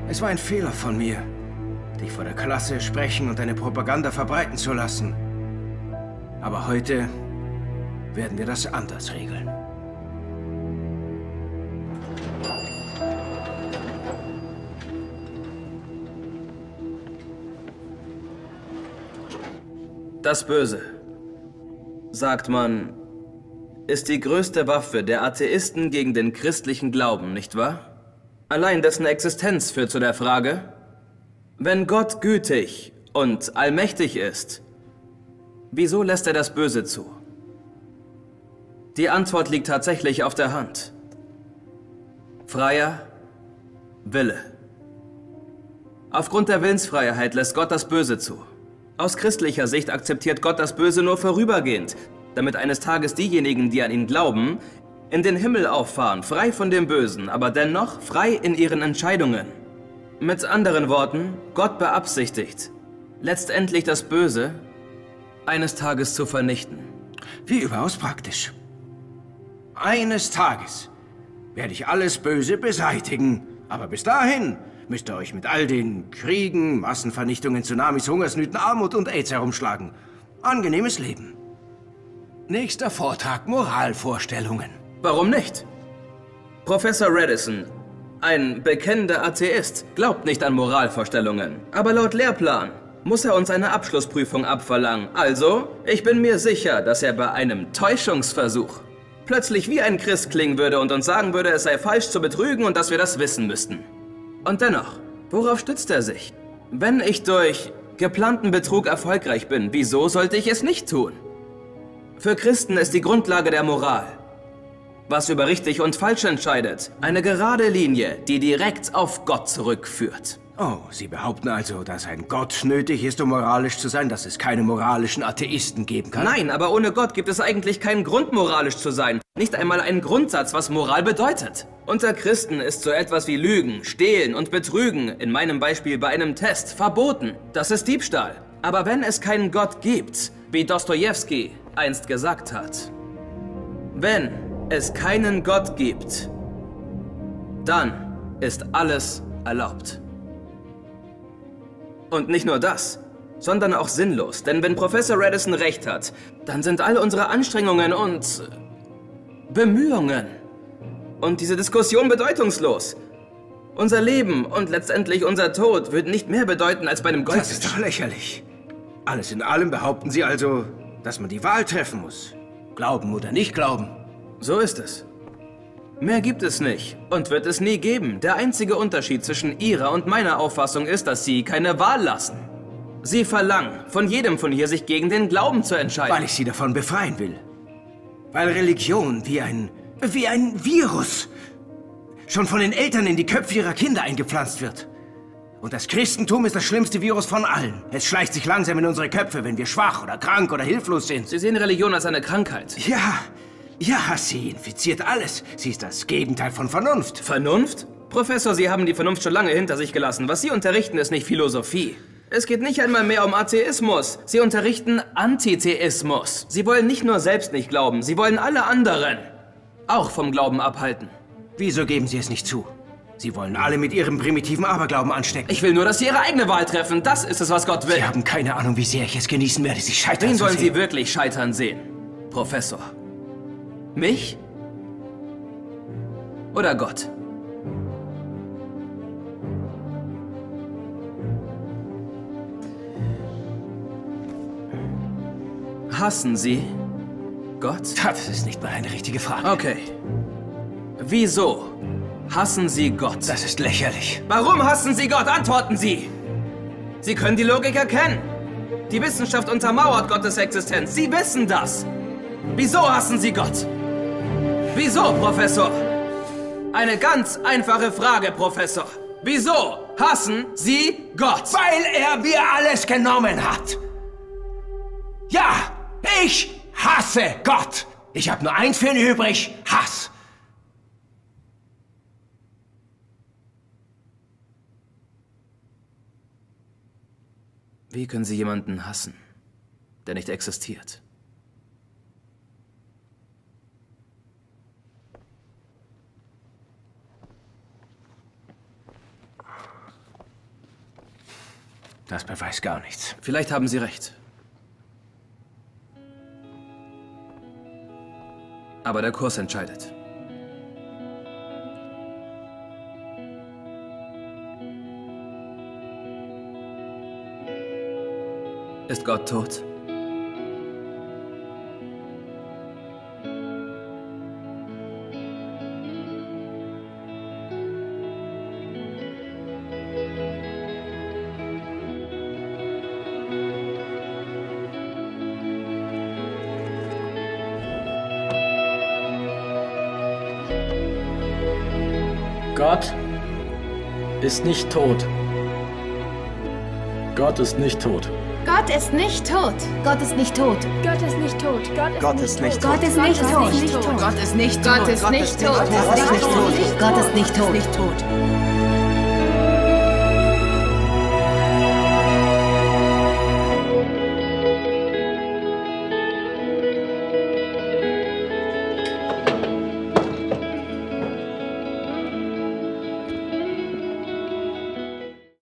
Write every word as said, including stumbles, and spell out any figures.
Es war ein Fehler von mir, dich vor der Klasse sprechen und deine Propaganda verbreiten zu lassen. Aber heute werden wir das anders regeln. Das Böse, sagt man, ist die größte Waffe der Atheisten gegen den christlichen Glauben, nicht wahr? Allein dessen Existenz führt zu der Frage, wenn Gott gütig und allmächtig ist, wieso lässt er das Böse zu? Die Antwort liegt tatsächlich auf der Hand. Freier Wille. Aufgrund der Willensfreiheit lässt Gott das Böse zu. Aus christlicher Sicht akzeptiert Gott das Böse nur vorübergehend, damit eines Tages diejenigen, die an ihn glauben, in den Himmel auffahren, frei von dem Bösen, aber dennoch frei in ihren Entscheidungen. Mit anderen Worten, Gott beabsichtigt, letztendlich das Böse eines Tages zu vernichten. Wie überaus praktisch. Eines Tages werde ich alles Böse beseitigen, aber bis dahin müsst ihr euch mit all den Kriegen, Massenvernichtungen, Tsunamis, Hungersnöten, Armut und AIDS herumschlagen. Angenehmes Leben. Nächster Vortrag, Moralvorstellungen. Warum nicht? Professor Radisson, ein bekennender Atheist, glaubt nicht an Moralvorstellungen. Aber laut Lehrplan muss er uns eine Abschlussprüfung abverlangen. Also, ich bin mir sicher, dass er bei einem Täuschungsversuch plötzlich wie ein Christ klingen würde und uns sagen würde, es sei falsch zu betrügen und dass wir das wissen müssten. Und dennoch, worauf stützt er sich? Wenn ich durch geplanten Betrug erfolgreich bin, wieso sollte ich es nicht tun? Für Christen ist die Grundlage der Moral, was über richtig und falsch entscheidet, eine gerade Linie, die direkt auf Gott zurückführt. Oh, Sie behaupten also, dass ein Gott nötig ist, um moralisch zu sein, dass es keine moralischen Atheisten geben kann? Nein, aber ohne Gott gibt es eigentlich keinen Grund, moralisch zu sein. Nicht einmal einen Grundsatz, was Moral bedeutet. Unter Christen ist so etwas wie Lügen, Stehlen und Betrügen, in meinem Beispiel bei einem Test, verboten. Das ist Diebstahl. Aber wenn es keinen Gott gibt, wie Dostojewski einst gesagt hat, wenn es keinen Gott gibt, dann ist alles erlaubt. Und nicht nur das, sondern auch sinnlos. Denn wenn Professor Radisson recht hat, dann sind all unsere Anstrengungen und Bemühungen und diese Diskussion bedeutungslos. Unser Leben und letztendlich unser Tod würden nicht mehr bedeuten als bei einem Goldfisch. Das ist doch lächerlich. Alles in allem behaupten Sie also, dass man die Wahl treffen muss. Glauben oder nicht glauben. So ist es. Mehr gibt es nicht und wird es nie geben. Der einzige Unterschied zwischen Ihrer und meiner Auffassung ist, dass Sie keine Wahl lassen. Sie verlangen von jedem von hier, sich gegen den Glauben zu entscheiden. Weil ich Sie davon befreien will. Weil Religion wie ein, wie ein Virus schon von den Eltern in die Köpfe ihrer Kinder eingepflanzt wird. Und das Christentum ist das schlimmste Virus von allen. Es schleicht sich langsam in unsere Köpfe, wenn wir schwach oder krank oder hilflos sind. Sie sehen Religion als eine Krankheit. Ja, ja, sie infiziert alles. Sie ist das Gegenteil von Vernunft. Vernunft? Professor, Sie haben die Vernunft schon lange hinter sich gelassen. Was Sie unterrichten, ist nicht Philosophie. Es geht nicht einmal mehr um Atheismus. Sie unterrichten Antitheismus. Sie wollen nicht nur selbst nicht glauben, Sie wollen alle anderen auch vom Glauben abhalten. Wieso geben Sie es nicht zu? Sie wollen alle mit Ihrem primitiven Aberglauben anstecken. Ich will nur, dass Sie Ihre eigene Wahl treffen. Das ist es, was Gott will. Sie haben keine Ahnung, wie sehr ich es genießen werde, Sie scheitern Wen zu wollen sehen. Sie wirklich scheitern sehen, Professor? Mich? Oder Gott? Hassen Sie Gott? Das ist nicht mal eine richtige Frage. Okay. Wieso hassen Sie Gott? Das ist lächerlich. Warum hassen Sie Gott? Antworten Sie! Sie können die Logik erkennen. Die Wissenschaft untermauert Gottes Existenz. Sie wissen das. Wieso hassen Sie Gott? Wieso, Professor? Eine ganz einfache Frage, Professor. Wieso hassen Sie Gott? Weil er mir alles genommen hat. Ja, ich hasse Gott. Ich habe nur eins für ihn übrig, Hass. Wie können Sie jemanden hassen, der nicht existiert? Das beweist gar nichts. Vielleicht haben Sie recht. Aber der Kurs entscheidet. Ist Gott tot? Gott ist nicht tot. Gott ist nicht tot. Gott ist nicht tot. Gott ist nicht tot. Gott ist nicht tot. Gott ist nicht tot. Gott ist nicht tot. Gott ist nicht tot. Gott ist nicht tot. Gott ist nicht tot. Gott ist nicht tot. Gott ist nicht tot.